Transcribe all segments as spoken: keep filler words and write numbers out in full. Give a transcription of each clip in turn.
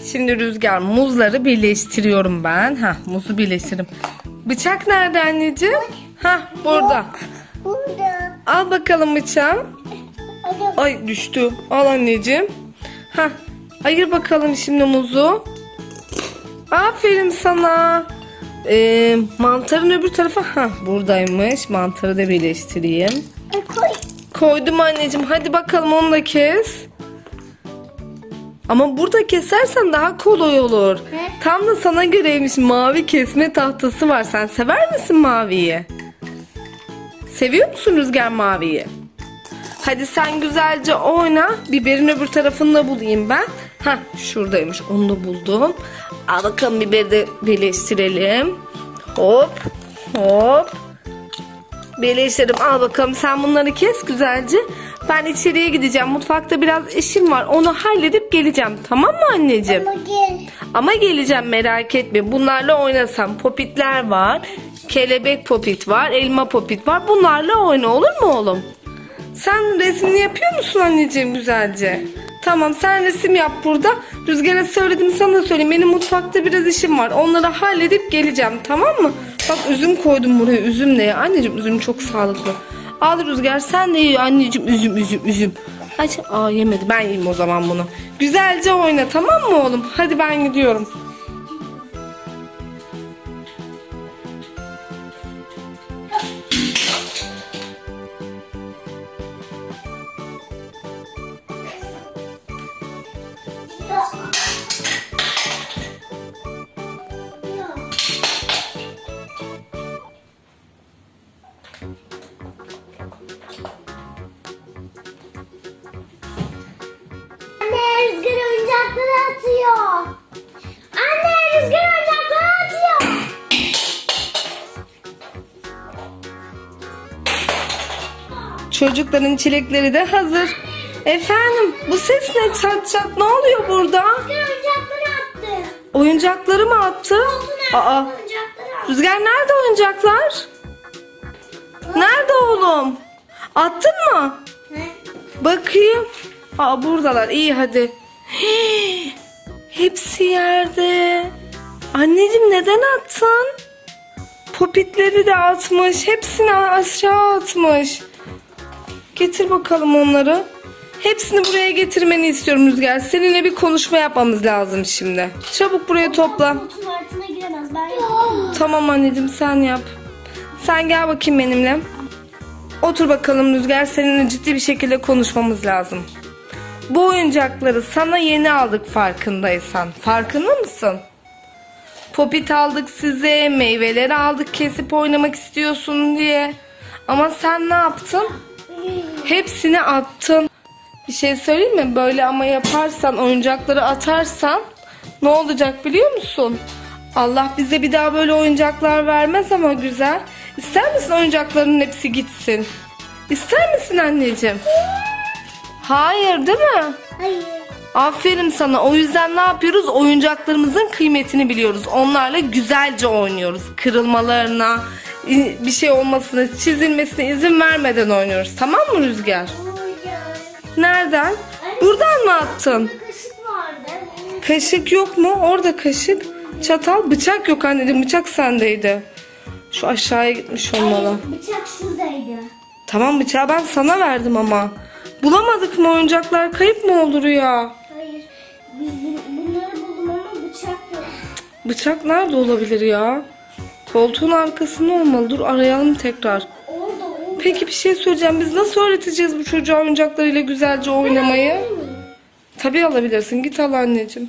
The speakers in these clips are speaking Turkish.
Şimdi Rüzgar, muzları birleştiriyorum ben. Ha, muzu birleştirdim. Bıçak nerede anneciğim? Ha, burada. Burada. Al bakalım bıçağı. Ay düştü. Al anneciğim. Ha, ayır bakalım şimdi muzu. Aferin sana. Ee, mantarın öbür tarafı ha buradaymış. Mantarı da birleştireyim. Koy. Koydum anneciğim. Hadi bakalım onu da kes. Ama burada kesersen daha kolay olur. He? Tam da sana göreymiş. Mavi kesme tahtası var. Sen sever misin maviyi? Seviyor musun Rüzgar maviyi? Hadi sen güzelce oyna. Biberin öbür tarafını da bulayım ben. Hah, şuradaymış. Onu da buldum. Al bakalım, biberi de birleştirelim. Hop. Hop. Birleştirdim. Al bakalım, sen bunları kes güzelce. Ben içeriye gideceğim. Mutfakta biraz işim var. Onu halledip geleceğim. Tamam mı anneciğim? Ama gel. Ama geleceğim, merak etme. Bunlarla oynasam. Popitler var. Kelebek popit var. Elma popit var. Bunlarla oyna, olur mu oğlum? Sen resmini yapıyor musun anneciğim güzelce? Tamam, sen resim yap burada. Rüzgar'a söyledim, sana da söyleyeyim. Benim mutfakta biraz işim var. Onları halledip geleceğim, tamam mı? Bak, üzüm koydum buraya. Üzüm ne ya? Anneciğim üzüm çok sağlıklı. Al Rüzgar, sen de ye anneciğim, üzüm üzüm üzüm. Aç. Aa, yemedi. Ben yiyeyim o zaman bunu. Güzelce oyna, tamam mı oğlum? Hadi ben gidiyorum. Anne, Rüzgar oyuncakları atıyor. Anne, Rüzgar oyuncakları atıyor. Çocukların çilekleri de hazır. Efendim, bu ses ne çat çat? Ne oluyor burada? Rüzgar oyuncakları attı. Oyuncakları mı attı? Aa, Oyuncakları attı. Rüzgar, nerede oyuncaklar? Nerede oğlum? Attın mı? He? Bakayım. Aa, buradalar. İyi, hadi. Hii, hepsi yerde. Anneciğim, neden attın? Popitleri de atmış. Hepsini aşağı atmış. Getir bakalım onları. Hepsini buraya getirmeni istiyorum Rüzgar. Seninle bir konuşma yapmamız lazım şimdi. Çabuk buraya topla. Koltuğun altına giremez. Ben yapayım. Tamam anneciğim, sen yap. Sen gel bakayım benimle. Otur bakalım Rüzgar. Seninle ciddi bir şekilde konuşmamız lazım. Bu oyuncakları sana yeni aldık, farkındaysan. Farkında mısın? Popit aldık size. Meyveleri aldık kesip oynamak istiyorsun diye. Ama sen ne yaptın? Hepsini attın. Bir şey söyleyeyim mi? Böyle ama yaparsan, oyuncakları atarsan ne olacak biliyor musun? Allah bize bir daha böyle oyuncaklar vermez ama güzel. İster misin oyuncakların hepsi gitsin? İster misin anneciğim? Hayır, değil mi? Hayır. Aferin sana. O yüzden ne yapıyoruz? Oyuncaklarımızın kıymetini biliyoruz. Onlarla güzelce oynuyoruz. Kırılmalarına, bir şey olmasına, çizilmesine izin vermeden oynuyoruz. Tamam mı Rüzgar? Nereden? Buradan mı attın? Kaşık vardı. Kaşık yok mu? Orada kaşık. Çatal, bıçak yok anneciğim. Bıçak sendeydi. Şu aşağıya gitmiş olmalı. Hayır, bıçak şuradaydı. Tamam, bıçağı ben sana verdim ama. Bulamadık mı, oyuncaklar kayıp mı olur ya? Hayır. Biz bunları buldum ama bıçak yok. Bıçak nerede olabilir ya? Koltuğun arkasında olmalı. Dur, arayalım tekrar. Orada, orada. Peki bir şey söyleyeceğim. Biz nasıl öğreteceğiz bu çocuğa oyuncaklarıyla güzelce oynamayı? Tabii alabilirsin. Git al anneciğim.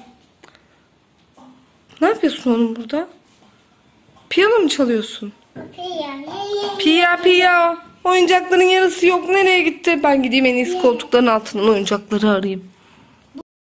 Ne yapıyorsun oğlum burada? Piyano mu çalıyorsun? Piya piya. Oyuncakların yarısı yok. Nereye gitti? Ben gideyim en iyisi koltukların altından oyuncakları arayayım.